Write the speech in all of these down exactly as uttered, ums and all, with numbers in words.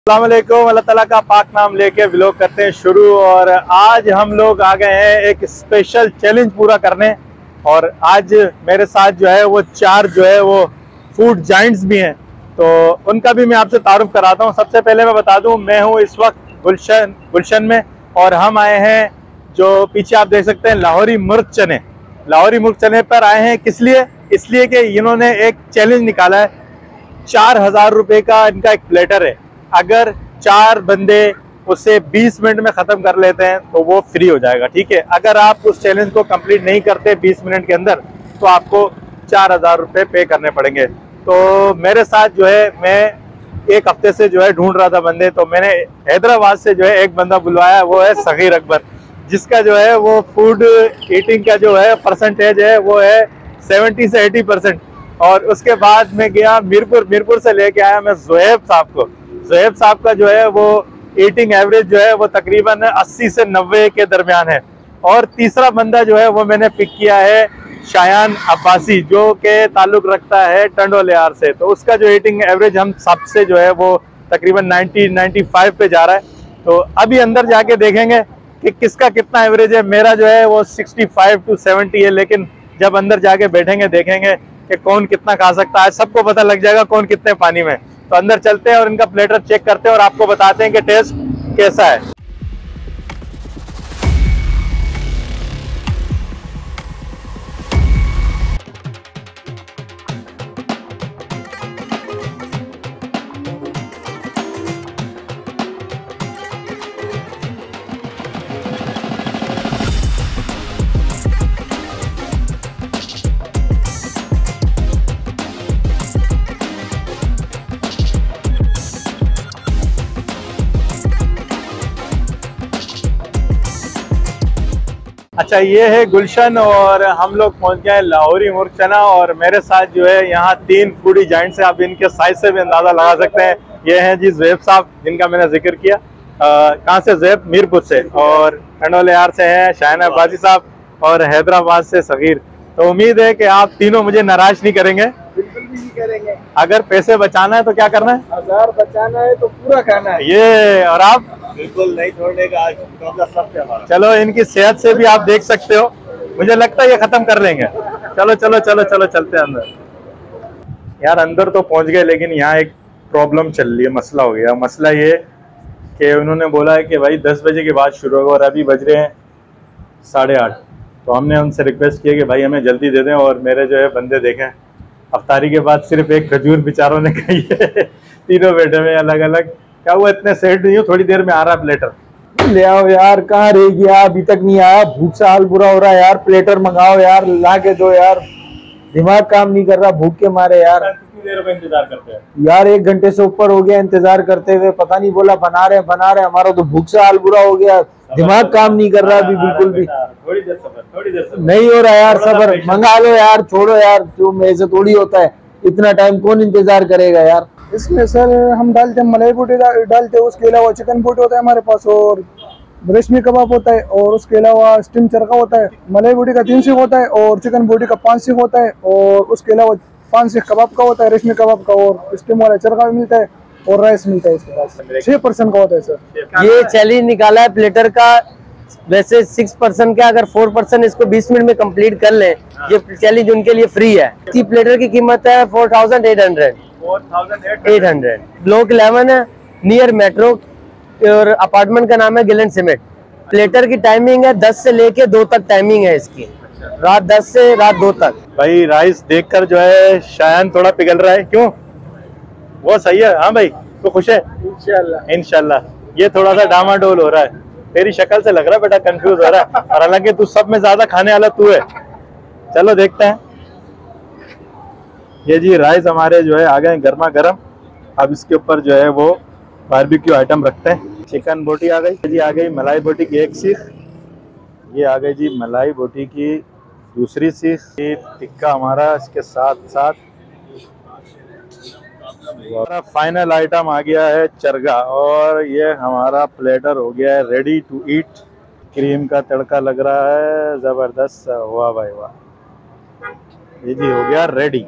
अस्सलाम वालेकुम, अल्लाह ताला का पाक नाम लेके व्लॉग करते हैं शुरू। और आज हम लोग आ गए हैं एक स्पेशल चैलेंज पूरा करने। और आज मेरे साथ जो है वो चार जो है वो फूड जाइंट्स भी हैं, तो उनका भी मैं आपसे तारुफ कराता हूँ। सबसे पहले मैं बता दूँ, मैं हूँ इस वक्त गुलशन गुलशन में, और हम आए हैं जो पीछे आप देख सकते हैं लाहौरी मुर्ग चने। लाहौरी मुर्ग चने पर आए हैं किस लिए? इसलिए कि इन्होंने एक चैलेंज निकाला है। चार हजार रुपये का इनका एक प्लेटर है। अगर चार बंदे उसे बीस मिनट में ख़त्म कर लेते हैं तो वो फ्री हो जाएगा, ठीक है। अगर आप उस चैलेंज को कंप्लीट नहीं करते बीस मिनट के अंदर तो आपको चार हज़ार रुपये पे करने पड़ेंगे। तो मेरे साथ जो है, मैं एक हफ्ते से जो है ढूंढ रहा था बंदे, तो मैंने हैदराबाद से जो है एक बंदा बुलवाया, वो है सगीर अकबर, जिसका जो है वो फूड ईटिंग का जो है परसेंटेज है वो है सेवेंटी से एटी परसेंट। और उसके बाद मैं गया मीरपुर मीरपुर से लेके आया मैं ज़ुहैब साहब को। ज़ुहैब साहब का जो है वो ईटिंग एवरेज जो है वो तकरीबन अस्सी से नब्बे के दरमियान है। और तीसरा बंदा जो है वो मैंने पिक किया है शायान अब्बासी, जो के ताल्लुक रखता है टंडोलियार से। तो उसका जो ईटिंग एवरेज हम सबसे जो है वो तकरीबन नब्बे पचानवे पे जा रहा है। तो अभी अंदर जाके देखेंगे कि किसका कितना एवरेज है। मेरा जो है वो पैंसठ टू सत्तर है, लेकिन जब अंदर जाके बैठेंगे देखेंगे कि कौन कितना खा सकता है। सबको पता लग जाएगा कौन कितने पानी में। तो अंदर चलते हैं और इनका प्लेटर चेक करते हैं और आपको बताते हैं कि टेस्ट कैसा है। अच्छा, ये है गुलशन और हम लोग पहुंच गए लाहौरी मुर्ग चना। और मेरे साथ जो है यहाँ तीन फूडी जाइंट्स हैं। आप इनके साइज से भी अंदाजा लगा सकते हैं। ये हैं जी ज़ुहैब साहब, जिनका मैंने जिक्र किया। कहाँ से? ज़ुहैब मीरपुर से। और टंडोलियार से हैं शायान अब्बासी साहब, और हैदराबाद से सगीर। तो उम्मीद है कि आप तीनों मुझे नाराज नहीं करेंगे। बिल्कुल भी नहीं करेंगे। अगर पैसे बचाना है तो क्या करना है? हजार बचाना है तो पूरा खाना है ये। और आप? बिल्कुल नहीं छोड़ने का। सब चलो, इनकी सेहत से भी आप देख सकते हो, मुझे लगता है ये खत्म कर लेंगे। चलो चलो चलो चलो चलते हैं अंदर। यार अंदर तो पहुंच गए, लेकिन यहाँ एक प्रॉब्लम चल रही है, मसला हो गया। मसला ये कि उन्होंने बोला है कि भाई दस बजे के बाद शुरू होगा, और अभी बज रहे हैं साढ़े आठ। तो हमने उनसे रिक्वेस्ट किया कि भाई हमें जल्दी दे दें। और मेरे जो है बंदे देखें, अफ्तारी के बाद सिर्फ एक खजूर बेचारों ने खाई है। तीनों बैठे हुए अलग अलग। क्या हुआ, इतने सेट नहीं हो? थोड़ी देर में आ रहा है प्लेटर। ले आओ यार, कहाँ रह गया? अभी तक नहीं आया। भूख से हाल बुरा हो रहा है यार। प्लेटर मंगाओ यार, ला के दो यार। दिमाग काम नहीं कर रहा भूख के मारे यार। कितनी देर में इंतजार करते हैं यार? एक घंटे से ऊपर हो गया इंतजार करते हुए। पता नहीं, बोला बना रहे बना रहे। हमारा तो भूख से हाल बुरा हो गया। दिमाग काम नहीं कर रहा अभी बिल्कुल भी। थोड़ी देर सबर, थोड़ी देर सबर। नहीं हो रहा यार सबर। मंगा लो यार, छोड़ो यार, जो मेरे से थोड़ी होता है। इतना टाइम कौन इंतजार करेगा यार। इसमें सर हम डालते हैं मलाई बोटी डालते हैं, उसके अलावा चिकन बोटी होता है हमारे पास, और रेशमी कबाब होता है, और उसके अलावा स्टीम चरखा होता है। मलाई बोटी का तीन सीख होता है और चिकन बोटी का पाँच सीख होता है, और उसके अलावा पाँच सीख कबाब का होता है, रेशमी कबाब का, और स्टीम वाला चरखा भी मिलता है, और राइस मिलता है उसके पास। छह परसेंट का होता है सर। ये चैलेंज निकाला है प्लेटर का। वैसे सिक्स परसेंट का, अगर फोर परसेंट इसको बीस मिनट में कंप्लीट कर लें, ये चैलेंज उनके लिए फ्री है। इसकी प्लेटर की कीमत है four thousand eight hundred eight hundred block eleven है, नियर मेट्रो, और अपार्टमेंट का नाम है गिलन सिमेंट। प्लेटर की टाइमिंग है दस से लेके दो तक टाइमिंग है इसकी, रात दस से रात दो तक। भाई राइस देखकर जो है शायान थोड़ा पिघल रहा है। क्यों? वो सही है। हाँ भाई, तो खुश है? इंशाल्लाह इंशाल्लाह। ये थोड़ा सा डामाडोल हो रहा है, तेरी शक्ल से लग रहा है बेटा कंफ्यूज हो रहा है। और हालांकि तू सब में ज्यादा खाने वाला तू है। चलो देखते हैं। ये जी राइस हमारे जो है आ गए गर्मा गर्म। अब इसके ऊपर जो है वो बारबेक्यू आइटम रखते हैं। चिकन बोटी आ गई जी, आ गई मलाई बोटी की एक सीख। ये आ गई जी मलाई बोटी की दूसरी सीख। ये टिक्का हमारा इसके साथ साथ। हमारा फाइनल आइटम आ गया है चरगा, और ये हमारा प्लेटर हो गया है रेडी टू ईट। क्रीम का तड़का लग रहा है जबरदस्त। वाह भाई वाह, ये जी हो गया रेडी।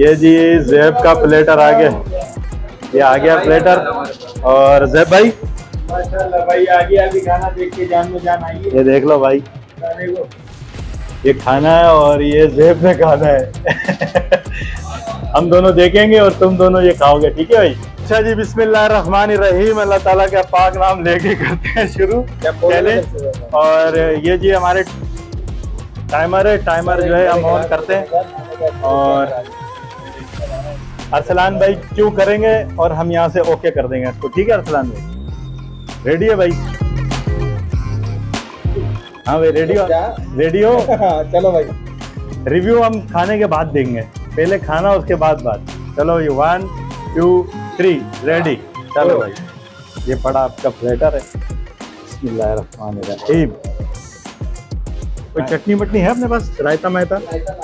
ये जी ज़ैब का प्लेटर आ गया, ये आ गया प्लेटर। और ज़ैब भाई माशाल्लाह भाई आ गया, अभी खाना देख के जान में जान आई है। ये देख लो भाई, ये खाना है और ये ज़ैब में खाना है। हम दोनों देखेंगे और तुम दोनों ये खाओगे, ठीक है भाई। अच्छा जी, बिस्मिल्लाहिर्रहमानिर्रहीम, अल्लाह ताला का पाक नाम लेके करते हैं शुरू चैलेंज। और ये जी हमारे टाइमर है, टाइमर जो है हम ऑन करते हैं और अरसलान भाई क्यों करेंगे और हम यहाँ से ओके कर देंगे इसको, ठीक है अरसलान भाई? रेडी है भाई? हाँ भाई रेडी हो? रेडी हो? चलो भाई, रिव्यू हम खाने के बाद देंगे, पहले खाना उसके बाद बात। चलो ये वन टू थ्री रेडी। चलो भाई, ये पड़ा आपका प्लेटर है। बिस्मिल्लाहिर्रहमानिर्रहीम। कोई चटनी वटनी है अपने पास, रायता महता?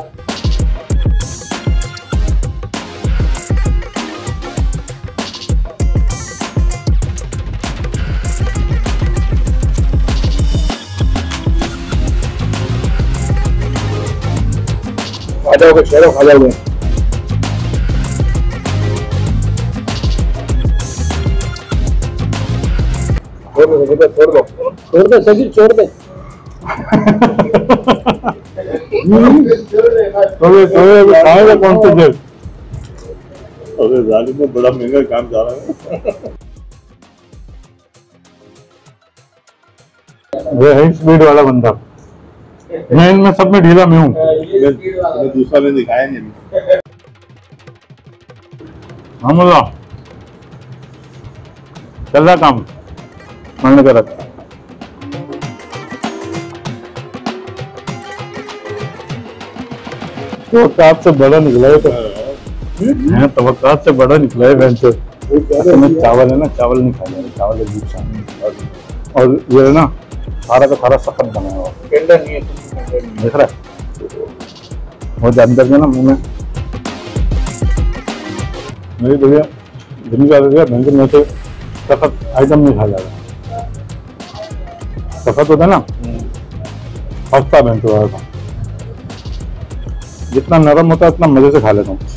खा जाओगे शेरों, खा जाओगे। छोड़ दो छोड़ दो छोड़ दो सभी छोड़ दे। खाएगा कौन से देश? अरे जालिम में बड़ा महंगा काम जा रहा है। ये है स्पीड वाला बंदा, मैं इनमें सब में ढीला मैं हूँ। मैं दूसरा में दिखाया नहीं। हमला चल रहा काम मन कर रखा। तवक्कात से बड़ा निकला है, तो तवक्कात से बड़ा निकला है बहन से। चावल है ना, चावल नहीं खाने, चावल है दूसरा। और ये है ना सारा का सारा सख्त बना हुआ, देख रहा है बहुत अंदर में ना मुंह में। मेरी भैया दिन का भयंकर में से सख्त आइटम नहीं खा जाएगा। सख्त होता है ना, हफ्ता भयंकर वाला था। जितना नरम होता है उतना मजे से खा लेता हूँ।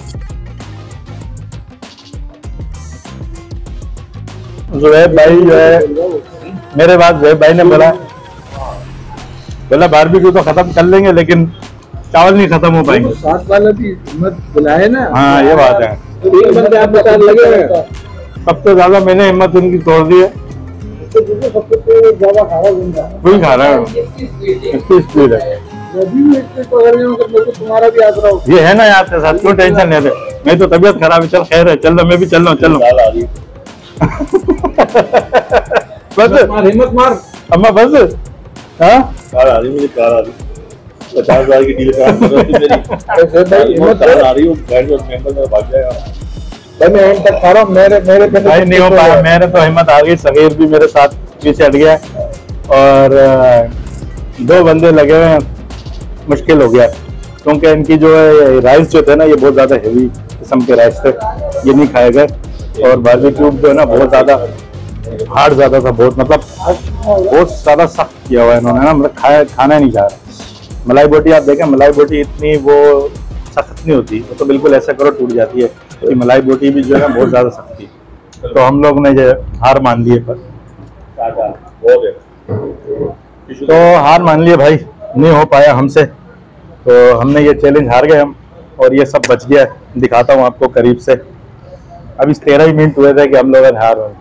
ज़ुबैर भाई जो है मेरे बाद ज़ुबैर भाई ने बोला बोला बारबेक्यू तो खत्म कर लेंगे लेकिन चावल नहीं खत्म हो पाएंगे। साथ वाला भी हिम्मत बुलाए ना। हाँ ये बात है, तीन बंदे आपके साथ लगे हुए हैं। सबसे ज्यादा मैंने हिम्मत उनकी तोड़ दी है। ज्यादा खा रहा कोई खा रहा है, इसकी स्पीड है। तुम्हारा भी याद रहा। ये है ना याद के साथ, क्यों टेंशन लेते? मैं तो तबीयत खराब है, चल खैर है, चल मैं भी चल रहा हूँ। चल दाल आ रही बस हिम्मत मार अम्मा बस। हाँ कार आ रही, मुझे कार आ रही, पचास हजार की डील करा मेरी कार आ रही है, गाड़ी और मेंबर में भाग जाएगा। भाई मैं एंड तक खा रहा हूँ, मेरे मेरे पे भाई नहीं हो पाया, मेरे तो हिम्मत आ गई। सगीर भी मेरे साथ पीछे हट गया और दो बंदे लगे हुए हैं, मुश्किल हो गया क्योंकि इनकी जो है राइस जो थे ना ये बहुत ज्यादा हेवी किस्म के राइस थे, ये नहीं खाए गए। और बारबेक्यू जो है ना बहुत ज्यादा हार्ड ज्यादा था, बहुत मतलब बहुत ज्यादा सख्त किया हुआ है इन्होंने ना, मतलब खाया खाना नहीं जा रहा। मलाई बोटी आप देखें, मलाई बोटी इतनी वो सख्त नहीं होती, वो तो बिल्कुल ऐसा करो टूट जाती है। तो मलाई बोटी भी जो है बहुत ज्यादा सख्त थी, तो हम लोग ने जो हार मान लिए पर तो हार मान लिए भाई, नहीं हो पाया हमसे, तो हमने ये चैलेंज हार गए हम और ये सब बच गया। दिखाता हूँ आपको करीब से। अभी तेरह ही मिनट हुए थे कि हम लोग हार हुए।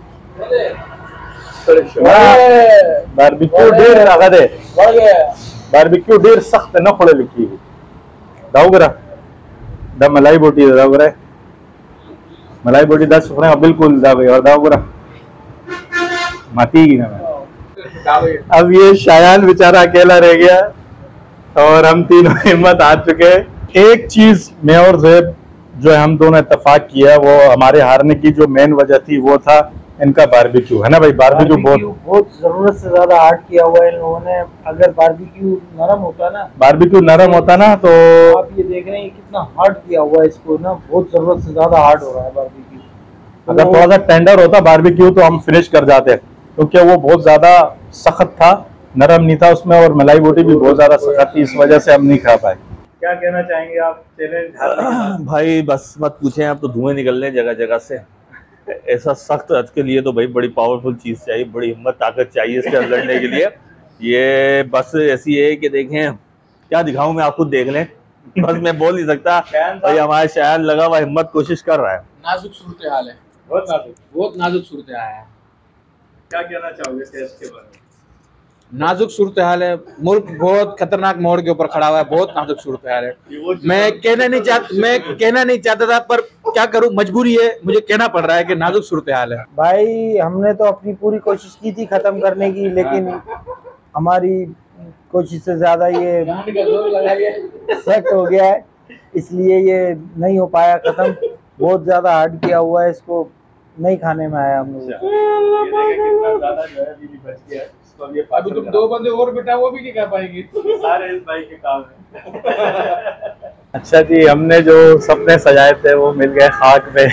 बारबेक्यू ढेर ताकत है, बारबेक्यू ढेर सख्त न खोले लिखी है। दाऊगरा द मलाई बोटी दाऊगरा मलाई बोटी दस सुखने बिल्कुल दाऊगरा दाऊगरा माती की ना। अब ये शायान बेचारा अकेला रह गया और हम तीनों हिम्मत हार चुके हैं। एक चीज मैं और ज़ैब जो है हम दोनों इत्तेफाक किया, वो हमारे हारने की जो मेन वजह थी वो था इनका बारबेक्यू, है ना भाई? बारबेक्यू बहुत बहुत जरूरत से ज्यादा हार्ड किया हुआ है इन लोगों ने। अगर बारबेक्यू नरम होता ना बारबेक्यू नरम होता ना तो आप ये देख रहे हैं कितना हार्ड किया हुआ है इसको ना, बहुत जरूरत से ज्यादा हार्ड हो रहा है बारबेक्यू। अगर थोड़ा सा टेंडर होता बारबेक्यू तो हम फिनिश कर जाते, क्योंकि वो बहुत ज्यादा सख्त था, नरम नहीं था उसमें, और मलाई बोटी भी बहुत ज्यादा सख्त थी, इस वजह से हम नहीं खा पाए। क्या कहना चाहेंगे आप चैलेंज? भाई बस मत पूछें, आप तो धुएं निकल रहे हैं जगह जगह से। ऐसा सख्त हज के लिए तो भाई बड़ी पावरफुल चीज चाहिए, बड़ी हिम्मत ताकत चाहिए इसके अंदर लड़ने के लिए। ये बस ऐसी है कि देखें, क्या दिखाऊं मैं, आप खुद देख लें। बस मैं बोल नहीं सकता भाई, हमारा शायद लगा हुआ हिम्मत कोशिश कर रहा है। नाजुक सूरत हाल है, बहुत नाजुक बहुत नाजुक सूरत हाल है। क्या कहना चाहोगे टेस्ट के बारे में? नाजुक सूरत हाल है, मुल्क बहुत खतरनाक मोड़ के ऊपर खड़ा हुआ है, बहुत नाजुक सूरत हाल है। मैं कहना नहीं चाहता मैं कहना नहीं चाहता था, पर क्या करूं, मजबूरी है, मुझे कहना पड़ रहा है कि नाजुक सूरत हाल है। भाई हमने तो अपनी पूरी कोशिश की थी खत्म करने की, लेकिन हमारी कोशिश से ज्यादा ये सेट हो गया है, इसलिए ये नहीं हो पाया खत्म। बहुत ज्यादा हार्ड किया हुआ है, इसको नहीं खाने में आया हम लोग। कितना ज्यादा जो है अभी बच गया है, इसको अब ये अभी तुम दो बंदे और बेटा, वो भी नहीं कर पाएंगे। सारे इस भाई के काम है। अच्छा जी, हमने जो सपने सजाए थे वो मिल गए खाक में।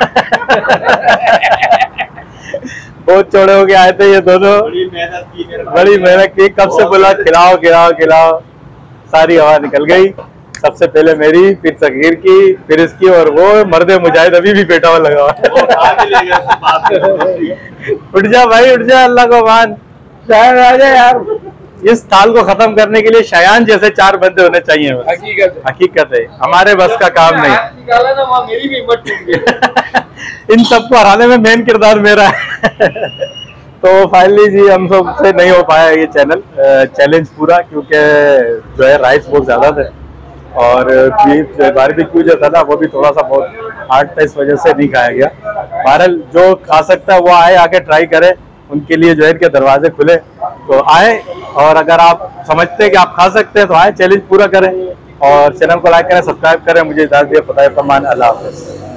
बहुत चौड़े हो के आए थे ये दोनों, बड़ी मेहनत की बड़ी मेहनत की कब से बोला खिलाओ खिलाओ खिलाओ, सारी हवा निकल गई। सबसे पहले मेरी, फिर सगीर की, फिर इसकी, और वो मर्दे मुजाहिद अभी भी बैठा हुआ लगा उठ जा भाई उठ जा, अल्लाह को मान, शायद आ जा यार। इस थाल को खत्म करने के लिए शायान जैसे चार बंदे होने चाहिए। हकीकत है, हकीकत है, हमारे बस का काम नहीं। निकाला ना, वहाँ मेरी भी हिम्मत टूट गई। इन सबको हराने में मेन किरदार मेरा है। तो फाइनली जी हम सब से नहीं हो पाया ये चैनल चैलेंज पूरा, क्योंकि जो है राइस बहुत ज्यादा थे और बीफ बारबेक्यू जो था ना वो भी थोड़ा सा बहुत हार्ड था, इस वजह से नहीं खाया गया। बहरहाल जो खा सकता है वो आए, आके ट्राई करे, उनके लिए जो है इनके दरवाजे खुले, तो आए। और अगर आप समझते हैं कि आप खा सकते हैं तो आए, चैलेंज पूरा करें और चैनल को लाइक करें, सब्सक्राइब करें। मुझे इजाजत दिए, खुदा के फरमान, अल्लाह हाफ़िज़।